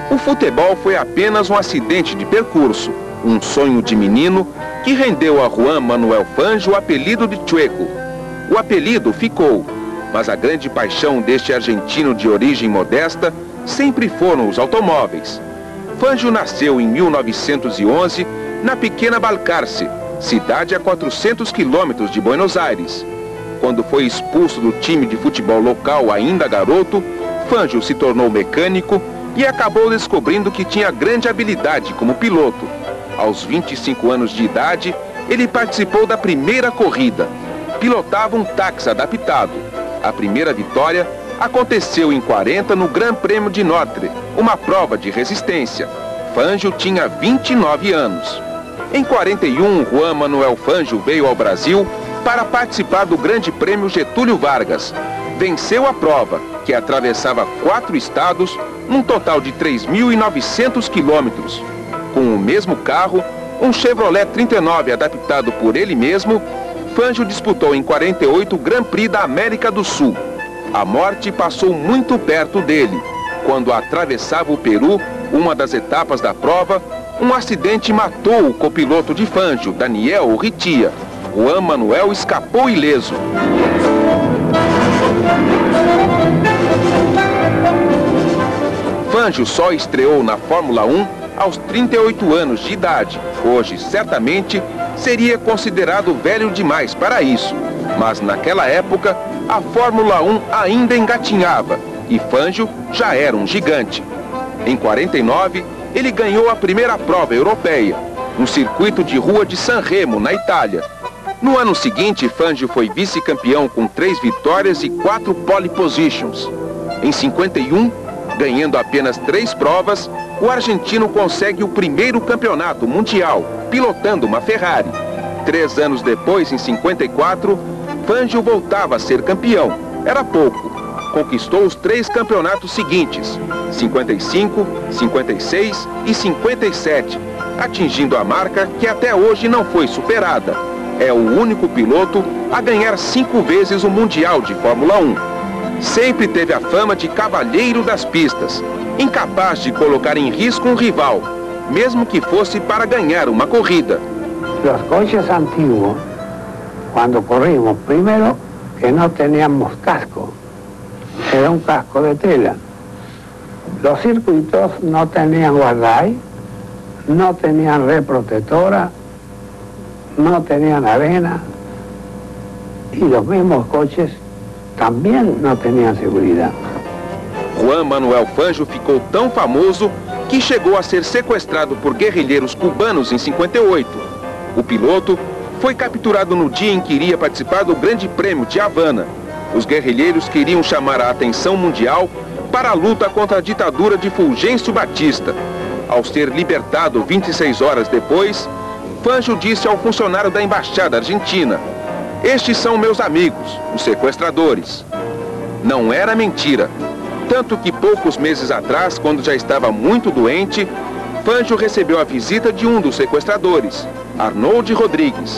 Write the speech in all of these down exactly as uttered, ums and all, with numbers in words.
O futebol foi apenas um acidente de percurso, um sonho de menino que rendeu a Juan Manuel Fangio o apelido de Chueco. O apelido ficou, mas a grande paixão deste argentino de origem modesta sempre foram os automóveis. Fangio nasceu em mil novecentos e onze na pequena Balcarce, cidade a quatrocentos quilômetros de Buenos Aires. Quando foi expulso do time de futebol local ainda garoto, Fangio se tornou mecânico e acabou descobrindo que tinha grande habilidade como piloto. Aos vinte e cinco anos de idade, ele participou da primeira corrida. Pilotava um táxi adaptado. A primeira vitória aconteceu em quarenta no Gran Prêmio de Norte, uma prova de resistência. Fangio tinha vinte e nove anos. Em quarenta e um, Juan Manuel Fangio veio ao Brasil para participar do Grande Prêmio Getúlio Vargas. Venceu a prova, que atravessava quatro estados, num total de três mil e novecentos quilômetros. Com o mesmo carro, um Chevrolet trinta e nove adaptado por ele mesmo, Fangio disputou em quarenta e oito o Grand Prix da América do Sul. A morte passou muito perto dele. Quando atravessava o Peru, uma das etapas da prova, um acidente matou o copiloto de Fangio, Daniel Urrutia. Juan Manuel escapou ileso. Fangio só estreou na Fórmula um aos trinta e oito anos de idade. Hoje, certamente, seria considerado velho demais para isso. Mas naquela época, a Fórmula um ainda engatinhava e Fangio já era um gigante. Em quarenta e nove, ele ganhou a primeira prova europeia, no circuito de rua de San Remo, na Itália. No ano seguinte, Fangio foi vice-campeão com três vitórias e quatro pole positions. Em cinquenta e um, ganhando apenas três provas, o argentino consegue o primeiro campeonato mundial, pilotando uma Ferrari. Três anos depois, em cinquenta e quatro, Fangio voltava a ser campeão. Era pouco. Conquistou os três campeonatos seguintes, cinquenta e cinco, cinquenta e seis e cinquenta e sete, atingindo a marca que até hoje não foi superada. É o único piloto a ganhar cinco vezes o Mundial de Fórmula um. Sempre teve a fama de cavalheiro das pistas, incapaz de colocar em risco um rival, mesmo que fosse para ganhar uma corrida. Os coches antiguos, quando corrimos, primeiro que não teníamos casco, era um casco de tela. Os circuitos não tinham guarda-rail, não tinham red protetora, não tinham arena, e os mesmos coches também não tinham segurança. Juan Manuel Fangio ficou tão famoso que chegou a ser sequestrado por guerrilheiros cubanos em cinquenta e oito. O piloto foi capturado no dia em que iria participar do Grande Prêmio de Havana. Os guerrilheiros queriam chamar a atenção mundial para a luta contra a ditadura de Fulgêncio Batista. Ao ser libertado vinte e seis horas depois, Fangio disse ao funcionário da embaixada argentina: "Estes são meus amigos, os sequestradores." Não era mentira. Tanto que poucos meses atrás, quando já estava muito doente, Fangio recebeu a visita de um dos sequestradores, Arnold Rodrigues.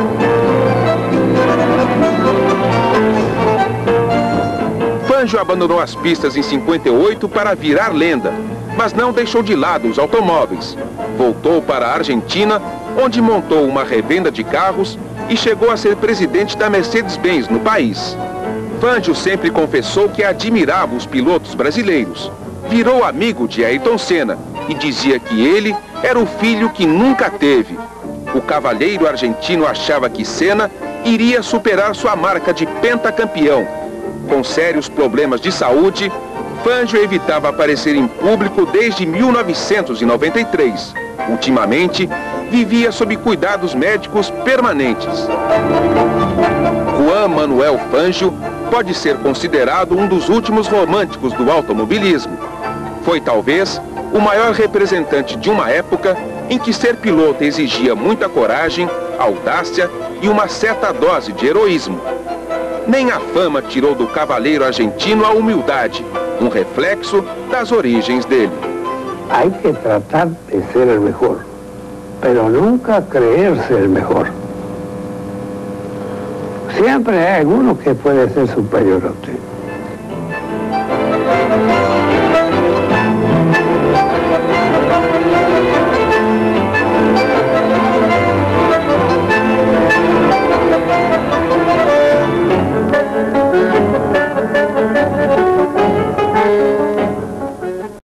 Fangio abandonou as pistas em cinquenta e oito para virar lenda, mas não deixou de lado os automóveis. Voltou para a Argentina, onde montou uma revenda de carros e chegou a ser presidente da Mercedes-Benz no país. Fangio sempre confessou que admirava os pilotos brasileiros. Virou amigo de Ayrton Senna e dizia que ele era o filho que nunca teve. O cavalheiro argentino achava que Senna iria superar sua marca de pentacampeão. Com sérios problemas de saúde, Fangio evitava aparecer em público desde mil novecentos e noventa e três. Ultimamente, vivia sob cuidados médicos permanentes. Juan Manuel Fangio pode ser considerado um dos últimos românticos do automobilismo. Foi talvez o maior representante de uma época em que ser piloto exigia muita coragem, audácia e uma certa dose de heroísmo. Nem a fama tirou do cavaleiro argentino a humildade, um reflexo das origens dele. Hay que tratar de ser el mejor, pero nunca creer ser el mejor. Siempre hay alguno que puede ser superior a usted.